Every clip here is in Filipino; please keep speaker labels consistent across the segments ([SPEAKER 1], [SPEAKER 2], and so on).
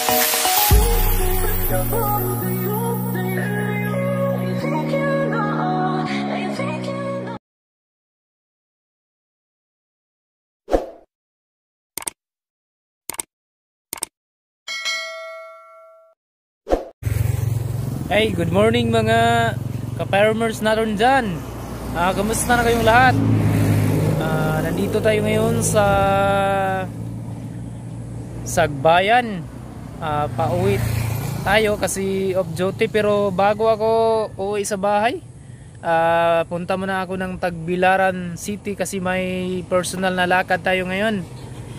[SPEAKER 1] Hey, good morning mga ka-farmers natin dyan. Kamusta na kayong lahat? Nandito tayo ngayon sa Sagbayan. Pauwi tayo kasi off duty, pero bago ako uuwi sa bahay, punta muna ako ng Tagbilaran City kasi may personal na lakad tayo ngayon.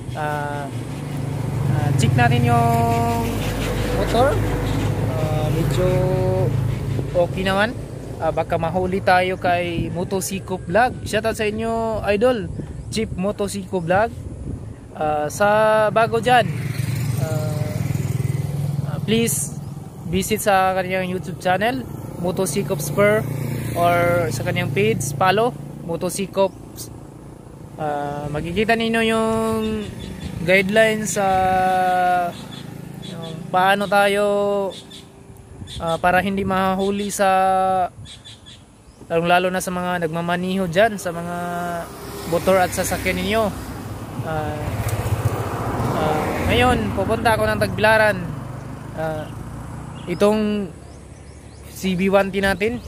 [SPEAKER 1] Check natin yung motor. Medyo okay naman. Baka mahuli tayo kay Motosiko Vlog. Shoutout sa inyo, idol Chief Motosiko Vlog. Sa bago dyan, please visit sa kanyang YouTube channel Motosiko Spur, or sa kanyang page follow Motosiko. Makikita ninyo yung guidelines sa paano tayo para hindi mahuli sa lalo na sa mga nagmamaniho dyan, sa mga motor at sasakyan ninyo. Ngayon pupunta ako ng Tagbilaran. Itong CB1T natin,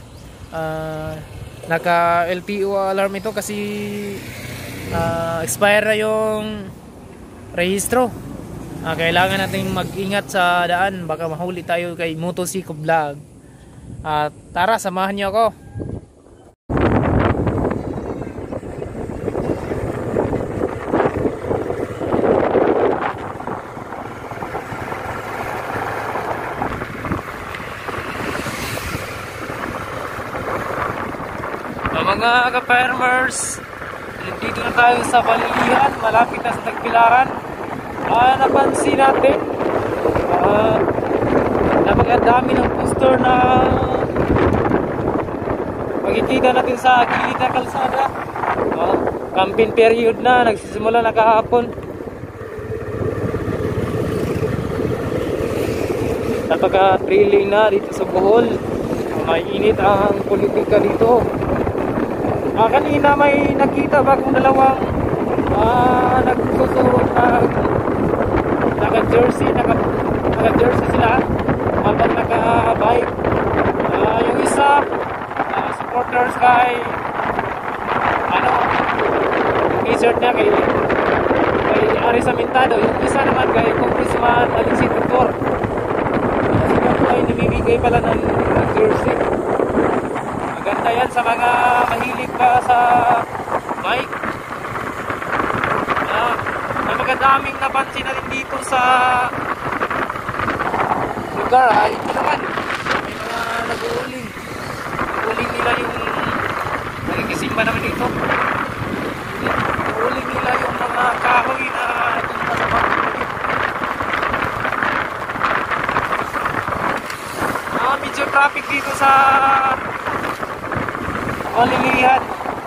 [SPEAKER 1] naka LTO alarm ito kasi expire na yung rehistro. Kailangan natin mag-ingat sa daan, baka mahuli tayo kay Motosiko Vlog. Tara, samahan niyo ako. Mga ka-farmers, dito na tayo sa Balilihan, malapit na sa Tagbilaran. Napansin natin napakadami ng poster na makikita natin sa gilid na kalsada. Campaign period na, nagsisimula na kahapon. Napaka-thrilling na dito sa Bohol. Mainit ang politika dito. Kanina may nakita bagong dalawang nagsusurot na naka-jersey sila habang naka-bike. Yung isa supporters kay t-shirt niya kay Arisa Mintado. Yung isa naman kay Congressman Alexis Tutor. Sila po ay namimigay pala ng jersey. Maganda yan sa mga mahilig pa sa bike. Napakadaming napansin na rin dito sa lugar. Ito naman, may mga nag-uuling. Nag-uuling nila yung nagigisimba naman dito. Nag-uuling nila yung mga kahoy na punta sa pagkulit. Medyo traffic dito sa Balilihan.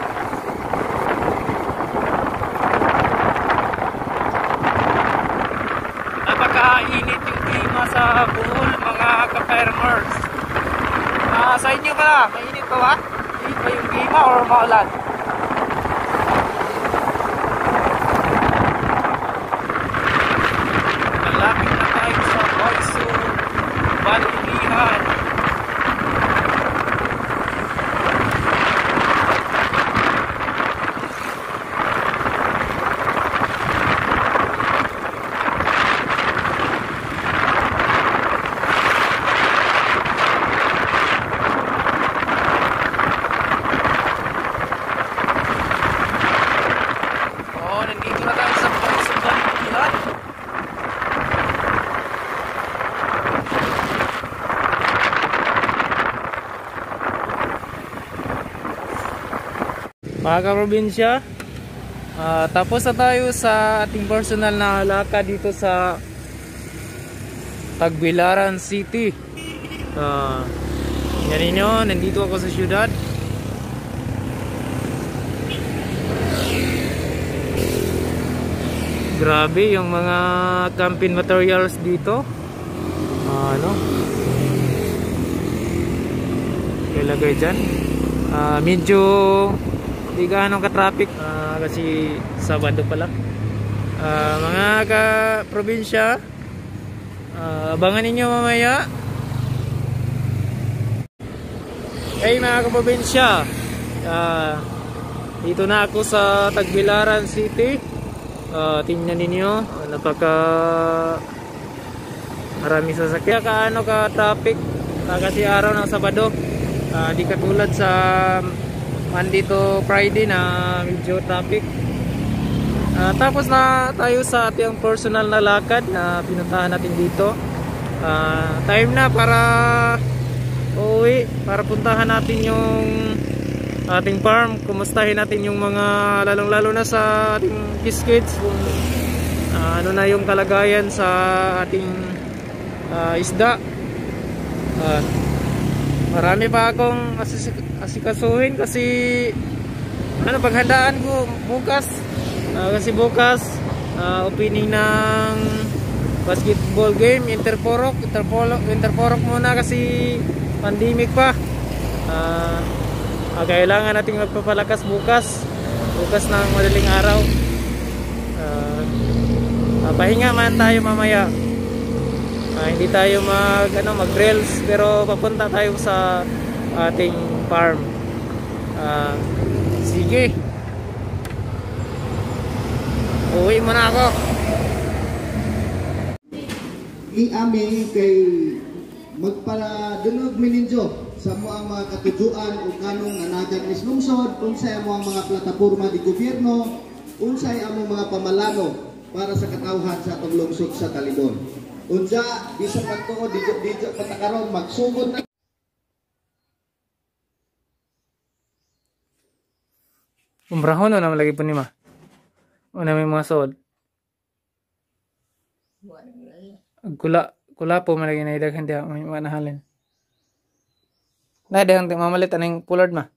[SPEAKER 1] Napakainit yung klima sa Bohol, mga ka-farmers. Sa inyo ba? Mainit ba ba? Mainit ba yung klima or maulan? Malapit na tayo sa Boiso, Balilihan. Mga kaprobinsya, tapos na tayo sa ating personal na lakad dito sa Tagbilaran City. Yan ninyo, nandito ako sa syudad. Grabe yung mga camping materials dito. ano ilagay dyan. Medyo di gaano ka-traffic kasi Sabado pa lang. Mga ka-probinsya, abangan ninyo mamaya. Hey mga ka-probinsya, dito na ako sa Tagbilaran City. Tingnan ninyo, napaka marami sasakyan, kaano ka-traffic kasi araw ng Sabado. Di katulad sa Monday to Friday na medyo traffic. Tapos na tayo sa ating personal na lakad na pinuntahan natin dito. Time na para uuwi, para puntahan natin yung ating farm. Kumustahin natin yung mga lalong-lalo na sa ating kids kung ano na yung kalagayan sa ating isda. Marami pa akong asikasuhin kasi paghandaan ko bukas. Kasi bukas opening ng basketball game, Interporok muna kasi pandemic pa. Kailangan nating magpapalakas bukas ng madaling araw. Pahinga man tayo mamaya. Hindi tayo mag-drills pero papunta tayo sa ating farm. Sige, uwi muna ako.
[SPEAKER 2] Iami kay magpadanog mininjo sa mo ang mga katujuan o kanong nanagan is lungsod, unsay ang mga plataporma di gobyerno, unsay ang mga pamalano para sa katawhan sa atong lungsod sa Talibon. Unsa bisan pagtuo didyo patakaron magsugod na
[SPEAKER 1] umbrahon na lagi po ni ma. Una may mga sod. Kula po malagi na idaghan diha may mga nahalin. Na dahang mamalit aning pulard ma.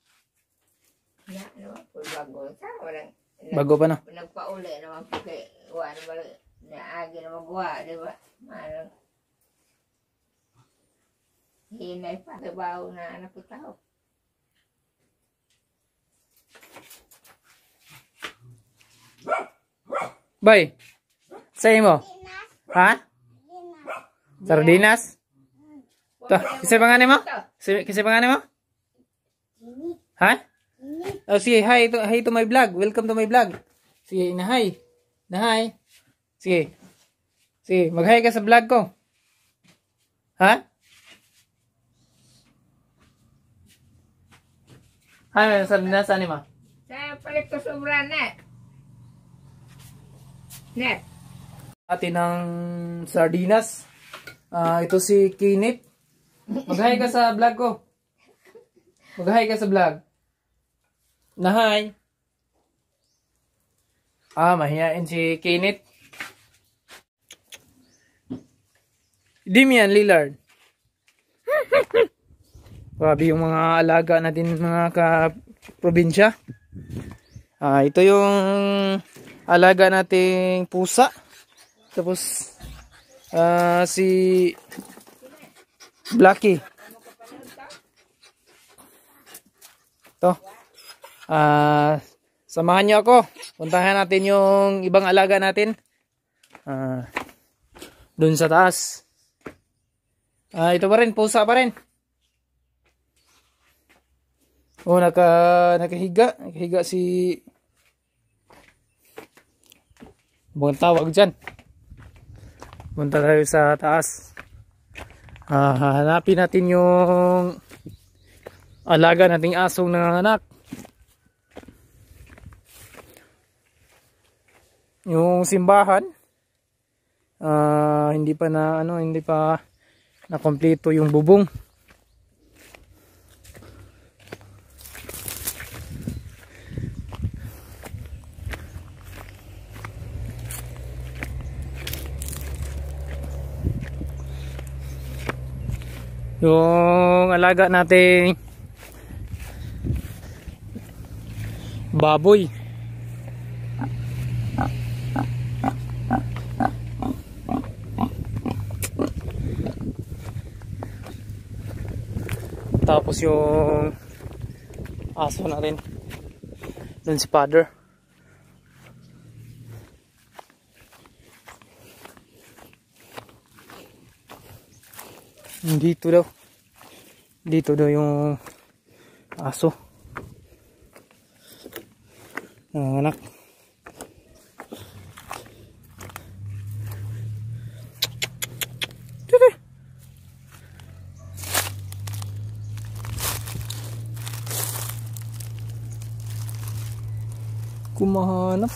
[SPEAKER 1] Bago pa na.
[SPEAKER 3] Nagpauli naman po kay wala ba naagi na magawa, di ba? Hinay pa trabaho na anak ko tao.
[SPEAKER 1] Bay, sa'yo mo? Ha? Sardinas? To, kasi pangalan mo? Kasi pangalan mo? Ha? Oh, sige, hi to my vlog. Welcome to my vlog. Sige, na-hi. Na-hi. Sige. Sige, mag-hi ka sa vlog ko. Ha? Hi, sardinas, saan mo?
[SPEAKER 3] Sa palit ko sobra net. Net.
[SPEAKER 1] Atin ng sardinas. Ito si Kinit. Mag-hi ka sa vlog ko. Mag-hi ka sa vlog. Na-hi. Mahihain si Kinit. Damian Lillard. Grabe yung mga alaga natin mga ka-probinsya. Ito yung alaga nating pusa. Tapos si Blacky. Ito. Samahan niyo ako. Puntahan natin yung ibang alaga natin. Doon sa taas. Ito pa rin, pusa pa rin. Nakahiga. Nakahiga si... Buong tawag dyan. Punta tayo sa taas. Hanapin natin yung alaga nating asong nanganak. Yung simbahan. Hindi pa na kompleto yung bubong. Yung alaga nating baboy. Tapos yung aso natin. Doon si father. Dito daw. Dito daw yung aso. Anak. Kumahanap.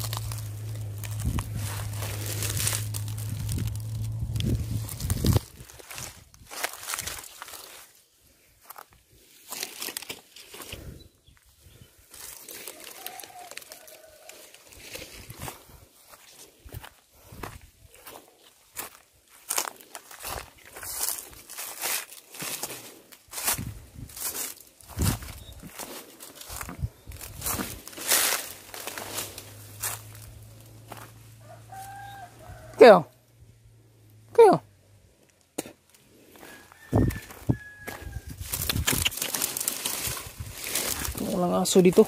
[SPEAKER 1] Kayo. Kayo. Walang aso dito.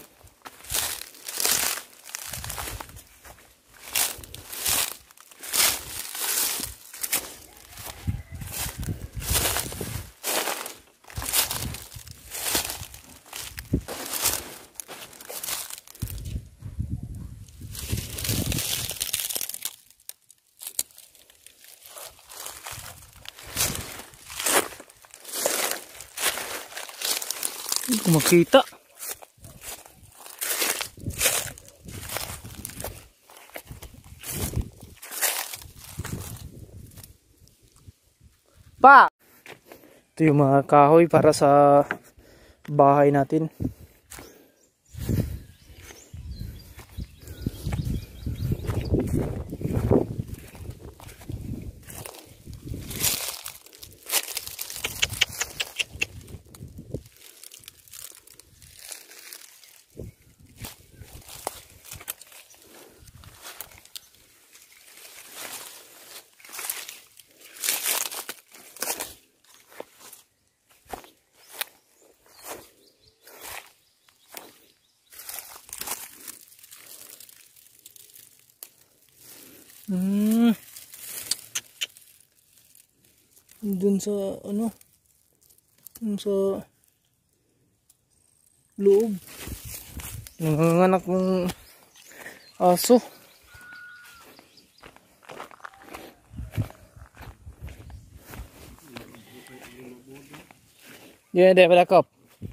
[SPEAKER 1] Hindi ko makita. Pa! Ito yung mga kahoy para sa bahay natin. Dun sa ano, dun sa loob nanganganak ng aso. Yeah, dia pada kop.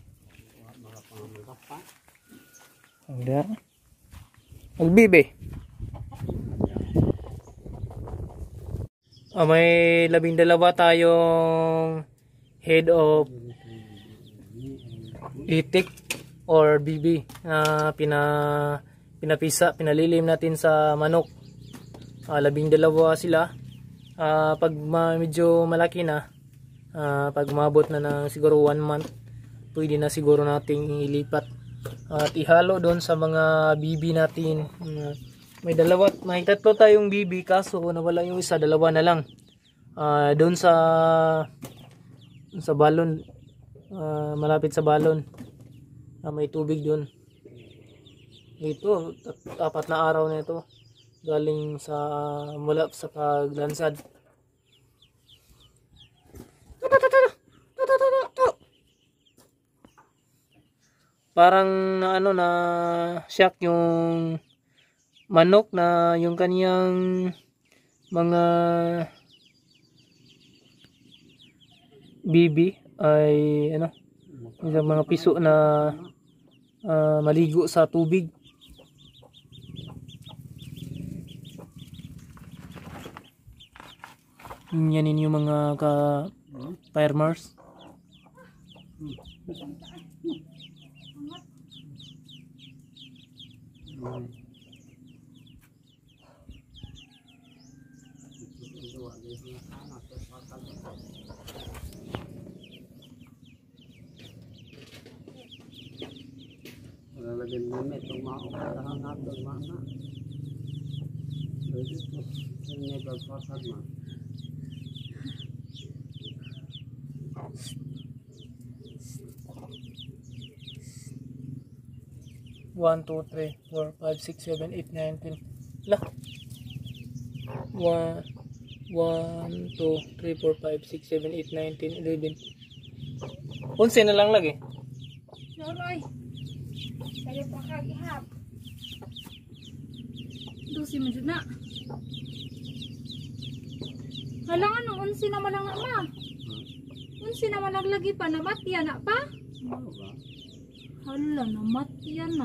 [SPEAKER 1] Ada. Magbibi. May 12 tayong head of itik or bibi na pinalilim natin sa manok. 12 sila. Pag medyo malaki na, pag umabot na ng siguro 1 month, pwede na siguro nating ilipat at ihalo doon sa mga bibi natin. May tatlo tayong bibi, kaso nawala yung isa, 2 na lang. Doon sa balon, malapit sa balon, may tubig doon. Ito 4 na araw na ito galing mula sa paglansad. Parang na shock yung manok na yung kaniyang mga bibi ay yung mga piso na maligo sa tubig. Yan yung mga farmers.
[SPEAKER 4] Lalagyan namin itong mga ukatahanap ng mga hindi bagpasan mo.
[SPEAKER 1] 1, 2, 3, 4, 5, 6, 7, 8, 9, 10. La. 1, 2, 3, 4, 5, 6, 7, 8, 9, 10, 11. 11 na lang lagi.
[SPEAKER 5] Nonoy. Kaya pa kagihap. Dusi mo dyan na. Halangan nung 11 naman ang ama. 11 naman naglagi pa. Namatya na pa?
[SPEAKER 4] Ano ba?
[SPEAKER 5] Hala, namatya na.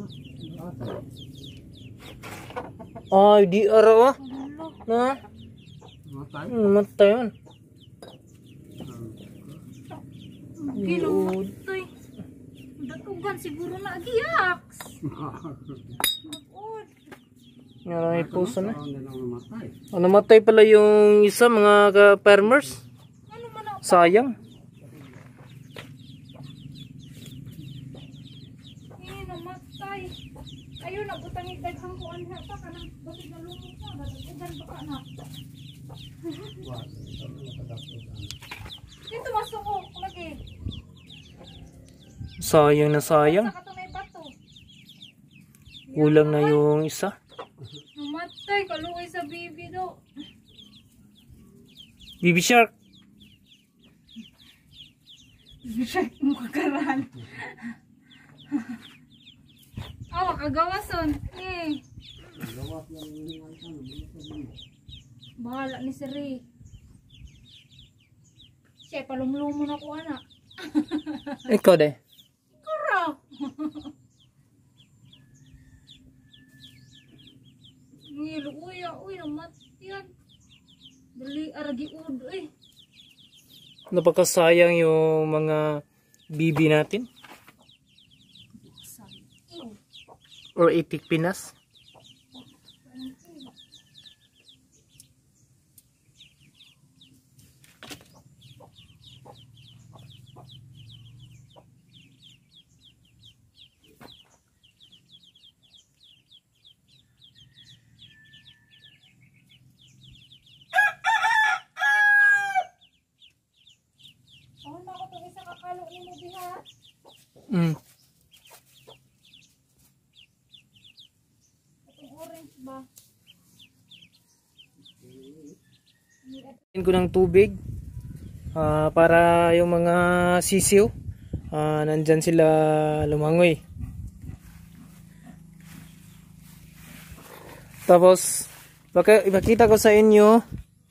[SPEAKER 1] Ay, di araw ah.
[SPEAKER 5] Hala.
[SPEAKER 1] Na,
[SPEAKER 4] Matay?
[SPEAKER 1] namatay yun.
[SPEAKER 5] Ginutoy. Datugan siguro na agiyaks. Mag-od.
[SPEAKER 1] Nga may puso na.
[SPEAKER 4] Ano na namatay?
[SPEAKER 1] Namatay pala yung isa, mga farmers.
[SPEAKER 5] Ano man ako?
[SPEAKER 1] Sayang.
[SPEAKER 5] Namatay. Ayun, nabutang idaghang kuan ha pa kanang bakit nalumot na dagdagan baka na. Dito masuko lagi.
[SPEAKER 1] Sayang na sayang.
[SPEAKER 5] Sa katunay bato.
[SPEAKER 1] Kulang na yung isa.
[SPEAKER 5] Namatay kaluoy sa bibi do.
[SPEAKER 1] Baby shark.
[SPEAKER 5] Bisyak mo kakaran. Oh, kagawason. Bahala ni Siri. Siya, palumlumo na ko, anak.
[SPEAKER 1] Ikaw de.
[SPEAKER 5] Kura! Ngilo, uy, namatyan. Dali, aragi ud, uy.
[SPEAKER 1] Napakasayang yung mga bibi natin. Or itik Pinas.
[SPEAKER 5] Oh, nako, itong isa kakalo ni mo, biha.
[SPEAKER 1] Mm.
[SPEAKER 5] Itong orange ba?
[SPEAKER 1] Ko ng tubig para yung mga sisiw nandyan sila lumangoy. Tapos ipakita ko sa inyo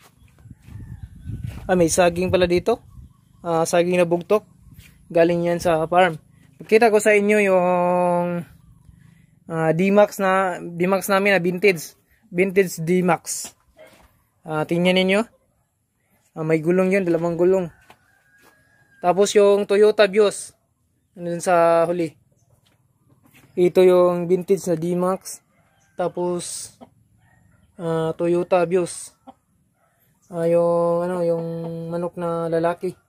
[SPEAKER 1] may saging pala dito, saging na bugtok, galing yan sa farm. Ipakita ko sa inyo yung D-Max namin na vintage D-Max. Tingnan ninyo. May gulong yun, 2 gulong. Tapos yung Toyota Vios, dun sa huli. Ito yung vintage na D-Max. Tapos Toyota Vios. Yung manok na lalaki.